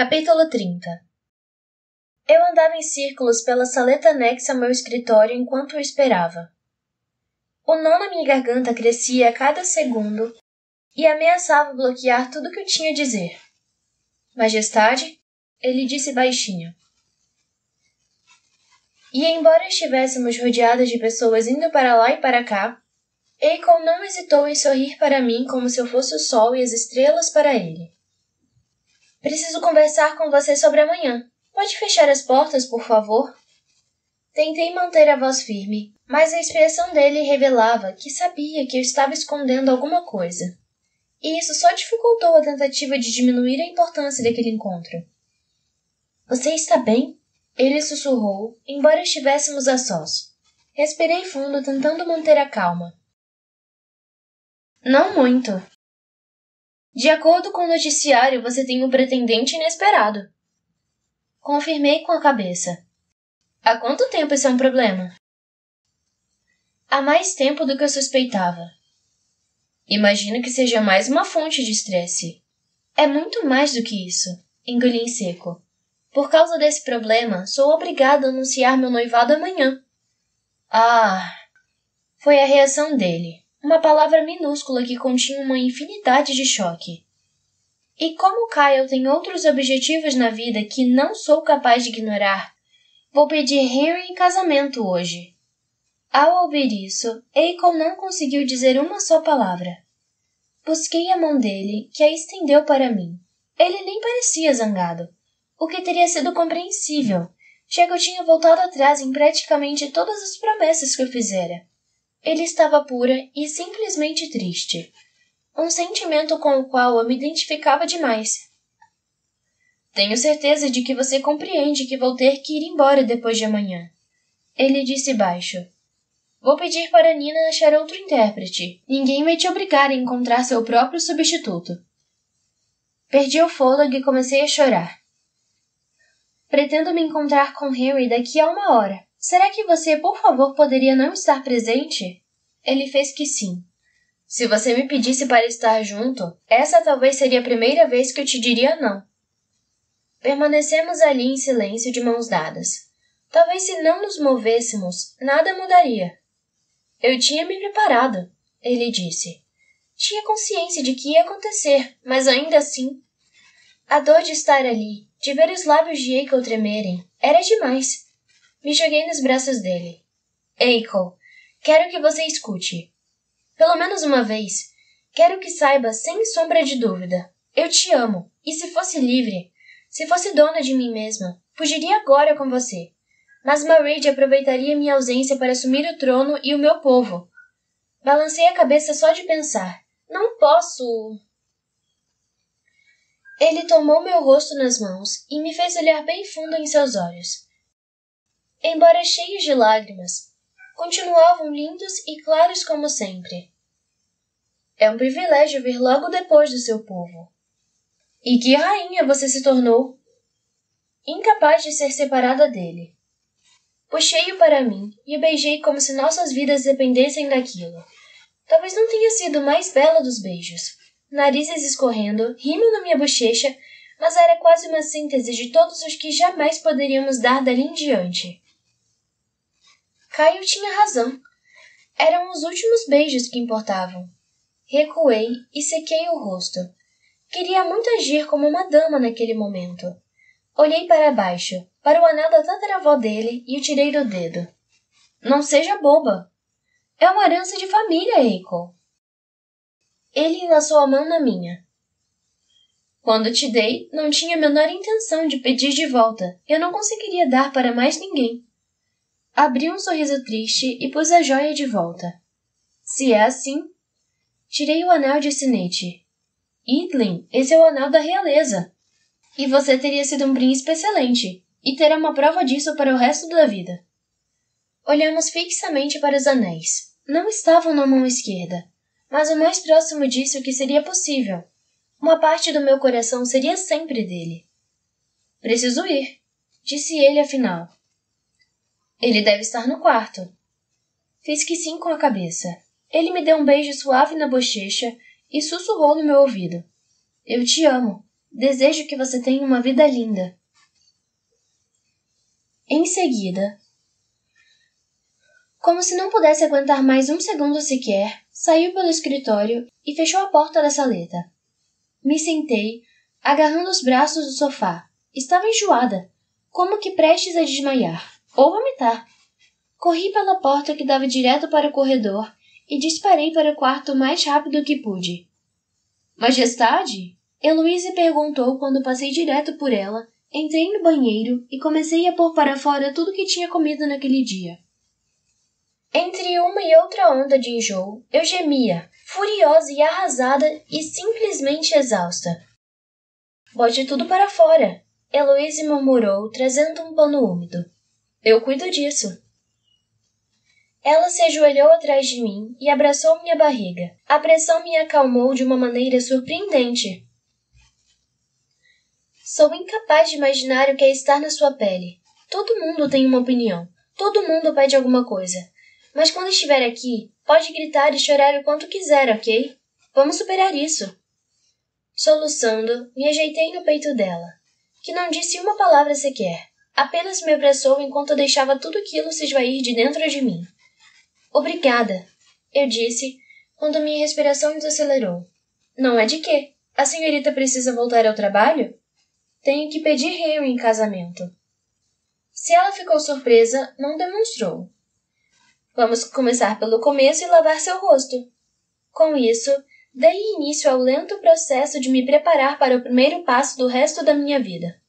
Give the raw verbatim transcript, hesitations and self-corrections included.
Capítulo trinta. Eu andava em círculos pela saleta anexa ao meu escritório enquanto o esperava. O nó na minha garganta crescia a cada segundo e ameaçava bloquear tudo o que eu tinha a dizer. Majestade, ele disse baixinho. E embora estivéssemos rodeadas de pessoas indo para lá e para cá, Eiko não hesitou em sorrir para mim como se eu fosse o sol e as estrelas para ele. Preciso conversar com você sobre amanhã. Pode fechar as portas, por favor? Tentei manter a voz firme, mas a expressão dele revelava que sabia que eu estava escondendo alguma coisa. E isso só dificultou a tentativa de diminuir a importância daquele encontro. Você está bem? Ele sussurrou, embora estivéssemos a sós. Respirei fundo, tentando manter a calma. Não muito. De acordo com o noticiário, você tem um pretendente inesperado. Confirmei com a cabeça. Há quanto tempo isso é um problema? Há mais tempo do que eu suspeitava. Imagino que seja mais uma fonte de estresse. É muito mais do que isso, engoli em seco. Por causa desse problema, sou obrigado a anunciar meu noivado amanhã. Ah! Foi a reação dele, uma palavra minúscula que continha uma infinidade de choque. E como Kyle tem outros objetivos na vida que não sou capaz de ignorar, vou pedir Henry em casamento hoje. Ao ouvir isso, Eiko não conseguiu dizer uma só palavra. Busquei a mão dele, que a estendeu para mim. Ele nem parecia zangado, o que teria sido compreensível, já que eu tinha voltado atrás em praticamente todas as promessas que eu fizera. Ele estava pura e simplesmente triste. Um sentimento com o qual eu me identificava demais. Tenho certeza de que você compreende que vou ter que ir embora depois de amanhã. Ele disse baixo. Vou pedir para Nina achar outro intérprete. Ninguém vai te obrigar a encontrar seu próprio substituto. Perdi o fôlego e comecei a chorar. Pretendo me encontrar com Henry daqui a uma hora. Será que você, por favor, poderia não estar presente? Ele fez que sim. Se você me pedisse para estar junto, essa talvez seria a primeira vez que eu te diria não. Permanecemos ali em silêncio de mãos dadas. Talvez se não nos movêssemos, nada mudaria. Eu tinha me preparado, ele disse. Tinha consciência de que ia acontecer, mas ainda assim... A dor de estar ali, de ver os lábios de Eiko tremerem, era demais. Me joguei nos braços dele. Eiko, quero que você escute. Pelo menos uma vez, quero que saiba sem sombra de dúvida. Eu te amo, e se fosse livre, se fosse dona de mim mesma, fugiria agora com você. Mas Mairead aproveitaria minha ausência para assumir o trono e o meu povo. Balancei a cabeça só de pensar. Não posso... Ele tomou meu rosto nas mãos e me fez olhar bem fundo em seus olhos. Embora cheios de lágrimas, continuavam lindos e claros como sempre. É um privilégio vir logo depois do seu povo. E que rainha você se tornou? Incapaz de ser separada dele. Puxei-o para mim e o beijei como se nossas vidas dependessem daquilo. Talvez não tenha sido o mais belo dos beijos. Narizes escorrendo, rímel na minha bochecha, mas era quase uma síntese de todos os que jamais poderíamos dar dali em diante. Caio tinha razão. Eram os últimos beijos que importavam. Recuei e sequei o rosto. Queria muito agir como uma dama naquele momento. Olhei para baixo, para o anel da tataravó dele e o tirei do dedo. Não seja boba. É uma herança de família, Eiko. Ele enlaçou a mão na minha. Quando te dei, não tinha a menor intenção de pedir de volta. Eu não conseguiria dar para mais ninguém. Abri um sorriso triste e pus a joia de volta. Se é assim... Tirei o anel de sinete. Idlin, esse é o anel da realeza. E você teria sido um príncipe excelente, e terá uma prova disso para o resto da vida. Olhamos fixamente para os anéis. Não estavam na mão esquerda, mas o mais próximo disso que seria possível. Uma parte do meu coração seria sempre dele. Preciso ir, disse ele afinal. Ele deve estar no quarto. Fiz que sim com a cabeça. Ele me deu um beijo suave na bochecha e sussurrou no meu ouvido. Eu te amo. Desejo que você tenha uma vida linda. Em seguida, como se não pudesse aguentar mais um segundo sequer, saiu pelo escritório e fechou a porta da saleta. Me sentei, agarrando os braços do sofá. Estava enjoada, como que prestes a desmaiar, ou vomitar. Corri pela porta que dava direto para o corredor e disparei para o quarto o mais rápido que pude. Majestade? Heloise perguntou quando passei direto por ela, entrei no banheiro e comecei a pôr para fora tudo que tinha comido naquele dia. Entre uma e outra onda de enjoo, eu gemia, furiosa e arrasada e simplesmente exausta. Bote tudo para fora, Heloise murmurou, trazendo um pano úmido. Eu cuido disso. Ela se ajoelhou atrás de mim e abraçou minha barriga. A pressão me acalmou de uma maneira surpreendente. Sou incapaz de imaginar o que é estar na sua pele. Todo mundo tem uma opinião. Todo mundo pede alguma coisa. Mas quando estiver aqui, pode gritar e chorar o quanto quiser, ok? Vamos superar isso. Soluçando, me ajeitei no peito dela, que não disse uma palavra sequer. Apenas me abraçou enquanto deixava tudo aquilo se esvair de dentro de mim. Obrigada, eu disse, quando minha respiração desacelerou. Não é de quê? A senhorita precisa voltar ao trabalho? Tenho que pedir Henry em casamento. Se ela ficou surpresa, não demonstrou. Vamos começar pelo começo e lavar seu rosto. Com isso, dei início ao lento processo de me preparar para o primeiro passo do resto da minha vida.